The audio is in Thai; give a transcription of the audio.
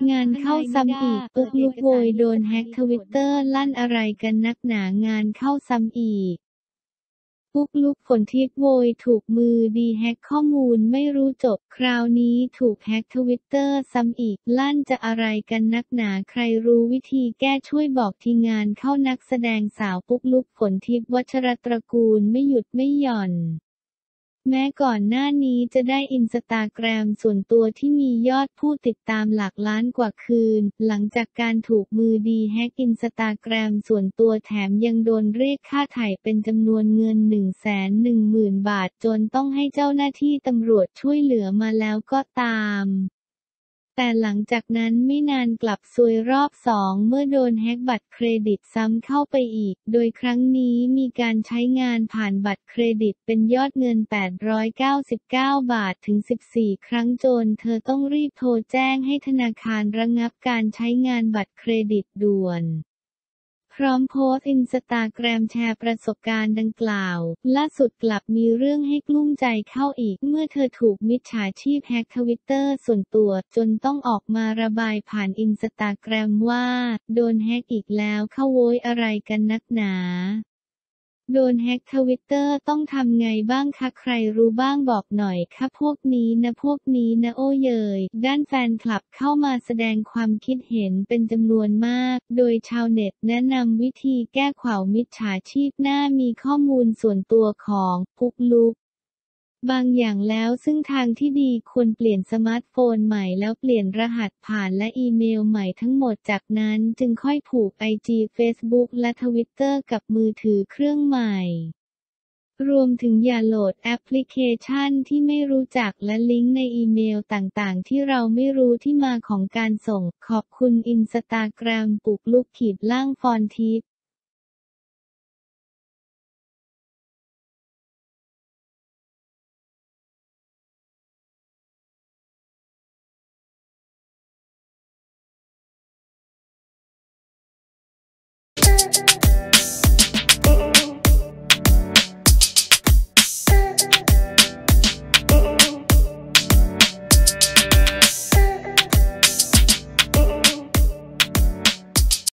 งานเข้าซ้ำอีกปุ๊กลุกโวยโดนแฮ็กทวิตเตอร์ลั่นอะไรกันนักหนางานเข้าซ้ำอีกปุ๊กลุกฝนทิพย์โวยถูกมือดีแฮ็กข้อมูลไม่รู้จบคราวนี้ถูกแฮ็กทวิตเตอร์ซ้ำอีกลั่นจะอะไรกันนักหนาใครรู้วิธีแก้ช่วยบอกทีงานเข้านักแสดงสาวปุ๊กลุกฝนทิพย์วัชรตระกูลไม่หยุดไม่หย่อนแม้ก่อนหน้านี้จะได้อินสตาแกรมส่วนตัวที่มียอดผู้ติดตามหลักล้านกว่าคืนหลังจากการถูกมือดีแฮ็กอินสตาแกรมส่วนตัวแถมยังโดนเรียกค่าไถ่เป็นจำนวนเงิน 110,000 บาทจนต้องให้เจ้าหน้าที่ตำรวจช่วยเหลือมาแล้วก็ตามแต่หลังจากนั้นไม่นานกลับซวยรอบ2เมื่อโดนแฮ็กบัตรเครดิตซ้ำเข้าไปอีกโดยครั้งนี้มีการใช้งานผ่านบัตรเครดิตเป็นยอดเงิน899 บาทถึง14ครั้งจนเธอต้องรีบโทรแจ้งให้ธนาคารระงับการใช้งานบัตรเครดิตด่วนพร้อมโพสต์อินสตาแกรมแชร์ประสบการณ์ดังกล่าวล่าสุดกลับมีเรื่องให้กลุ้มใจเข้าอีกเมื่อเธอถูกมิจฉาชีพแฮ็กทวิตเตอร์ส่วนตัวจนต้องออกมาระบายผ่านอินสตาแกรมว่าโดนแฮ็กอีกแล้วเข้าโวยอะไรกันนักหนาโดนแฮ็กทวิตเตอร์ต้องทำไงบ้างคะใครรู้บ้างบอกหน่อยค่ะพวกนี้นะโอ้เยยด้านแฟนคลับเข้ามาแสดงความคิดเห็นเป็นจำนวนมากโดยชาวเน็ตแนะนำวิธีแก้ขวาวมิจฉาชีพหน้ามีข้อมูลส่วนตัวของปุ๊กลุกบางอย่างแล้วซึ่งทางที่ดีควรเปลี่ยนสมาร์ทโฟนใหม่แล้วเปลี่ยนรหัสผ่านและอีเมลใหม่ทั้งหมดจากนั้นจึงค่อยผูก IG Facebook และ Twitter กับมือถือเครื่องใหม่รวมถึงอย่าโหลดแอปพลิเคชันที่ไม่รู้จักและลิงก์ในอีเมลต่างๆที่เราไม่รู้ที่มาของการส่งขอบคุณอินสตาแกรมปุ๊กลุก_ฟอนทิพย์